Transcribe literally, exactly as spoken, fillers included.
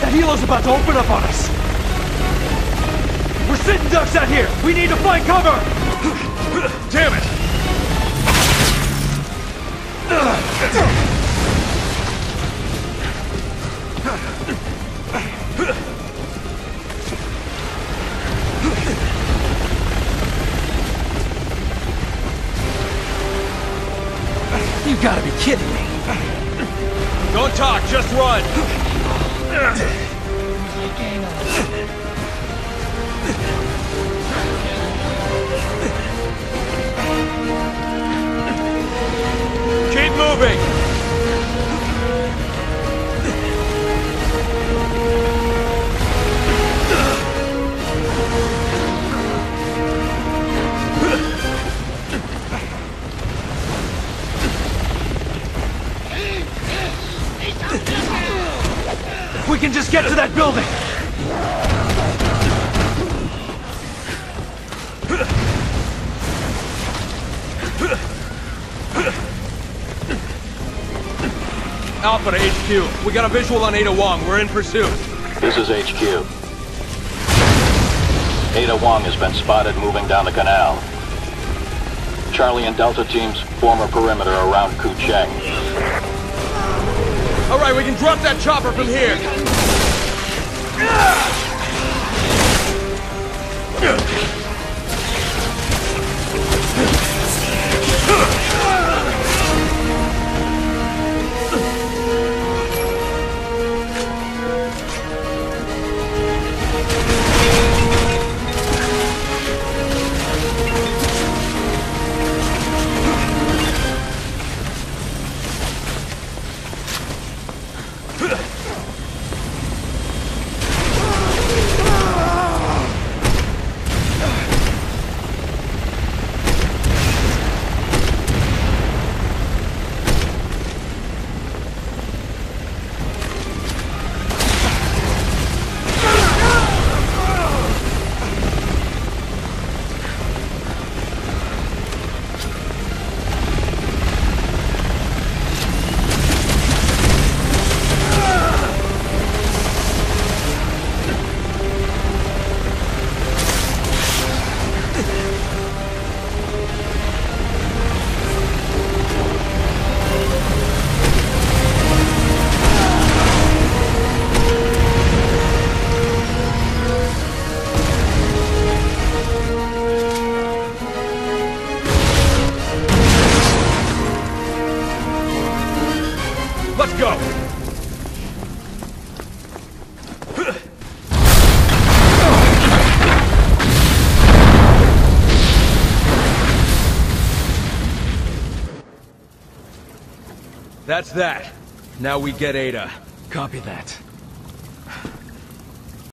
That helo's about to open up on us! We're sitting ducks out here! We need to find cover! Damn it! You gotta be kidding me! Don't talk, just run! Keep moving! If we can just get to that building! Alpha to H Q. We got a visual on Ada Wong. We're in pursuit. This is H Q. Ada Wong has been spotted moving down the canal. Charlie and Delta teams form a perimeter around Kucheng. All right, we can drop that chopper from here. Let's go! That's that. Now we get Ada. Copy that.